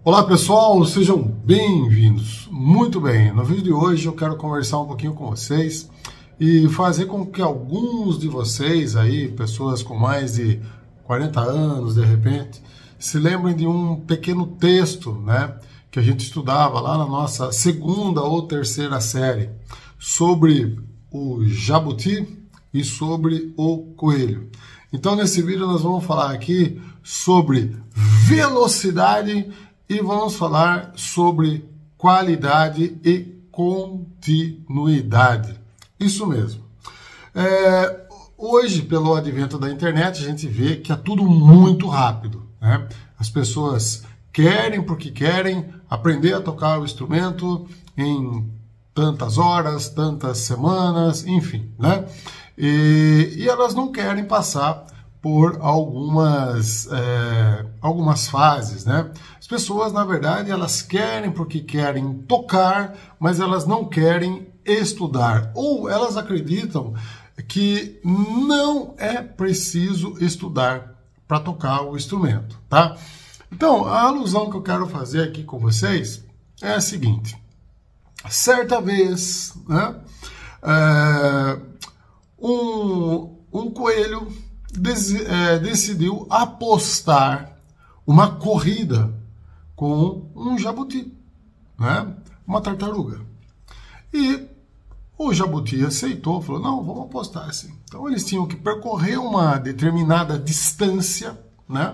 Olá pessoal, sejam bem-vindos. Muito bem, no vídeo de hoje eu quero conversar um pouquinho com vocês e fazer com que alguns de vocês aí, pessoas com mais de 40 anos de repente, se lembrem de um pequeno texto, né, que a gente estudava lá na nossa segunda ou terceira série sobre o jabuti e sobre o coelho. Então nesse vídeo nós vamos falar aqui sobre velocidade e vamos falar sobre qualidade e continuidade. Isso mesmo. Hoje, pelo advento da internet, a gente vê que é tudo muito rápido, né? As pessoas querem porque querem aprender a tocar o instrumento em tantas horas, tantas semanas, enfim, né? E elas não querem passar por algumas fases, né? As pessoas, na verdade, elas querem porque querem tocar, mas elas não querem estudar. Ou elas acreditam que não é preciso estudar para tocar o instrumento, tá? Então, a alusão que eu quero fazer aqui com vocês é a seguinte. Certa vez, né, um coelho decidiu apostar uma corrida com um jabuti, né? Uma tartaruga. E o jabuti aceitou, falou, não, vamos apostar assim. Então eles tinham que percorrer uma determinada distância, né?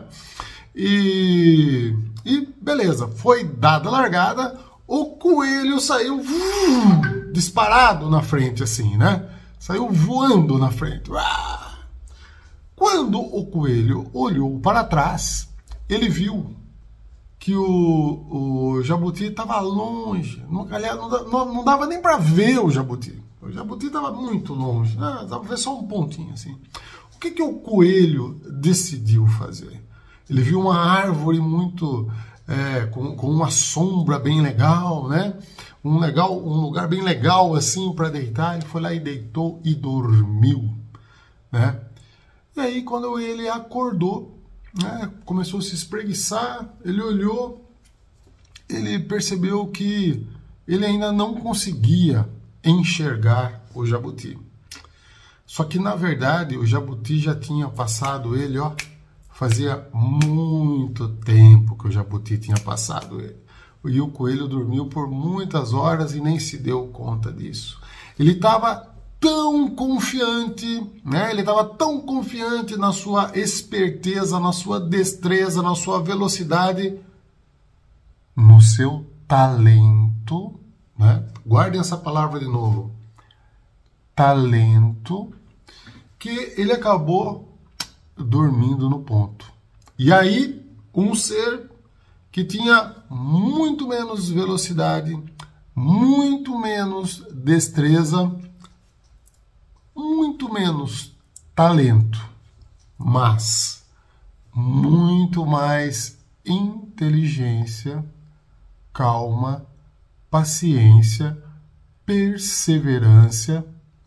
E beleza, foi dada a largada, o coelho saiu disparado na frente assim, né? Saiu voando na frente. Quando o coelho olhou para trás, ele viu que o jabuti estava longe. Aliás, não dava nem para ver o jabuti. O jabuti estava muito longe. Dava para ver só um pontinho assim. O que o coelho decidiu fazer? Ele viu uma árvore muito com uma sombra bem legal, né? Um lugar bem legal assim para deitar. Ele foi lá e deitou e dormiu, né? E aí, quando ele acordou, né, começou a se espreguiçar, ele olhou, ele percebeu que ele ainda não conseguia enxergar o jabuti. Só que, na verdade, o jabuti já tinha passado ele, ó, fazia muito tempo que o jabuti tinha passado ele. E o coelho dormiu por muitas horas e nem se deu conta disso. Ele estava tão confiante, né? Ele estava tão confiante na sua esperteza, na sua destreza, na sua velocidade, no seu talento, né? Guardem essa palavra de novo. Talento, que ele acabou dormindo no ponto. E aí, um ser que tinha muito menos velocidade, muito menos destreza, muito menos talento, mas muito mais inteligência, calma, paciência, perseverança,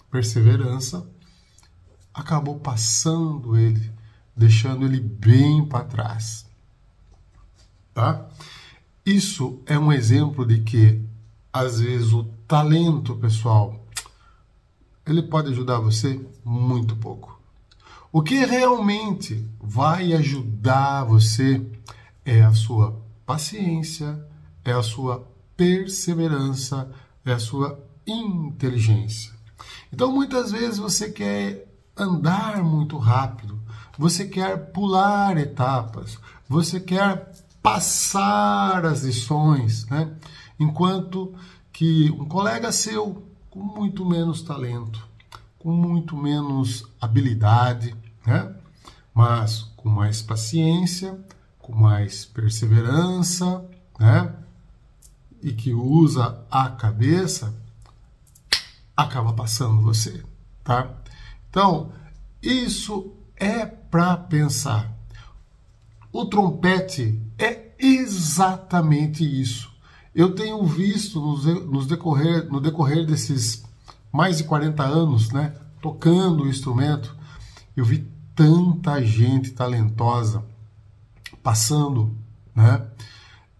acabou passando ele, deixando ele bem para trás. Tá? Isso é um exemplo de que, às vezes, o talento, pessoal, ele pode ajudar você muito pouco. O que realmente vai ajudar você é a sua paciência, é a sua perseverança, é a sua inteligência. Então, muitas vezes você quer andar muito rápido, você quer pular etapas, você quer passar as lições, né? Enquanto que um colega seu, com muito menos talento, com muito menos habilidade, né? Mas com mais paciência, com mais perseverança, né? E que usa a cabeça, acaba passando você, tá? Então, isso é para pensar. O trompete é exatamente isso. Eu tenho visto no decorrer desses mais de 40 anos, né, tocando o instrumento, eu vi tanta gente talentosa passando, né,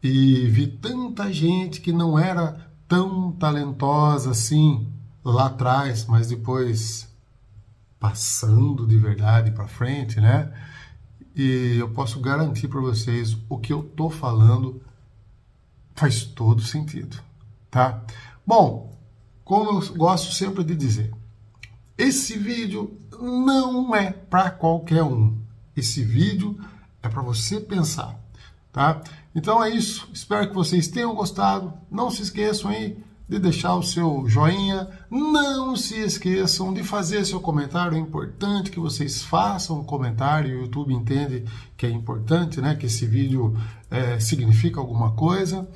e vi tanta gente que não era tão talentosa assim lá atrás, mas depois passando de verdade para frente, né? E eu posso garantir para vocês, o que eu tô falando faz todo sentido, tá? Bom, como eu gosto sempre de dizer, esse vídeo não é para qualquer um. Esse vídeo é para você pensar, tá? Então é isso. Espero que vocês tenham gostado. Não se esqueçam aí de deixar o seu joinha. Não se esqueçam de fazer seu comentário. É importante que vocês façam um comentário. O YouTube entende que é importante, né? Que esse vídeo significa alguma coisa.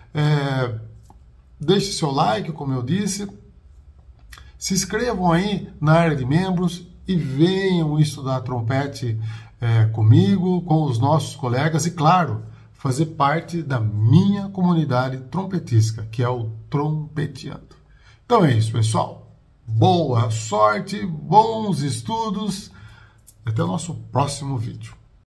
Deixe seu like, como eu disse. Se inscrevam aí na área de membros e venham estudar trompete comigo, com os nossos colegas e, claro, fazer parte da minha comunidade trompetística, que é o Trompeteando. Então é isso, pessoal. Boa sorte, bons estudos. Até o nosso próximo vídeo.